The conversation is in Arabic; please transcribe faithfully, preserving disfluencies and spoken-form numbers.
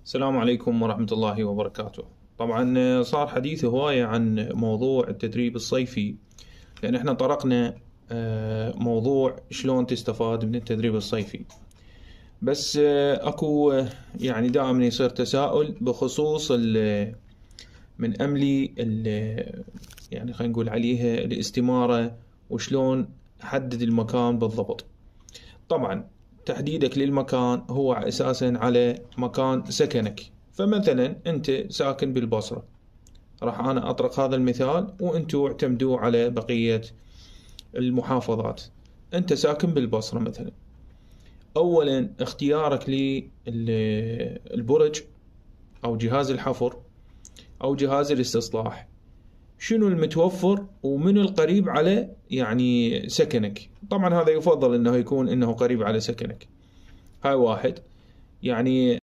السلام عليكم ورحمة الله وبركاته. طبعا صار حديث هواية عن موضوع التدريب الصيفي، لأن احنا طرقنا آه، موضوع شلون تستفاد من التدريب الصيفي. بس آه، اكو آه، يعني دائما يصير تساؤل بخصوص ال- من أملي ال- يعني خلينا نقول عليها الاستمارة، وشلون أحدد المكان بالضبط. طبعا تحديدك للمكان هو أساسا على مكان سكنك. فمثلا أنت ساكن بالبصرة، راح أنا أطرق هذا المثال وأنتوا اعتمدوا على بقية المحافظات. أنت ساكن بالبصرة مثلا، أولا اختيارك للبرج أو جهاز الحفر أو جهاز الاستصلاح، شنو المتوفر ومنو القريب على يعني سكنك. طبعا هذا يفضل انه يكون انه قريب على سكنك. هاي واحد. يعني